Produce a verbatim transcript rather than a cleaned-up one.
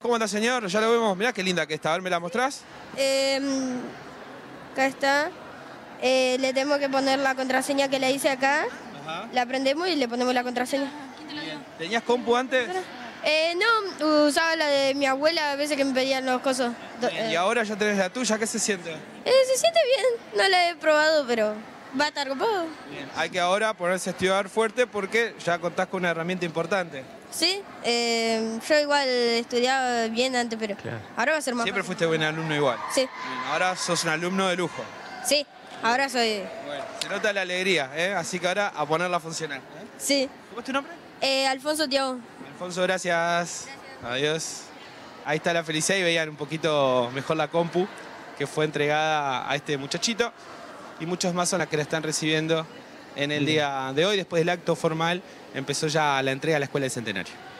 ¿Cómo anda, señor? Ya lo vemos. Mirá qué linda que está. A ver, ¿me la mostrás? Eh, acá está. Eh, le tengo que poner la contraseña que le hice acá. Ajá. La prendemos y le ponemos la contraseña. ¿Tenías compu antes? Eh, no, usaba la de mi abuela a veces que me pedían los cosos. Do- Bien, eh, y ahora ya tenés la tuya. ¿Qué se siente? eh, se siente bien, no la he probado, pero va a estar copado. Bien. Hay que ahora ponerse a estudiar fuerte porque ya contás con una herramienta importante. Sí, eh, yo igual estudiaba bien antes, pero Claro. ahora va a ser más Siempre fácil. fuiste buen alumno igual. Sí, Bien, ahora sos un alumno de lujo. sí, ahora soy... Bueno, se nota la alegría, ¿eh? Así que ahora a ponerla a funcionar. ¿eh? Sí. ¿Cómo es tu nombre? Eh, Alfonso Tiago. Alfonso, gracias. Adiós. Ahí está la felicidad y veían un poquito mejor la compu que fue entregada a este muchachito. Y muchos más son las que la están recibiendo en el día de hoy. Después del acto formal empezó ya la entrega a la Escuela del Centenario.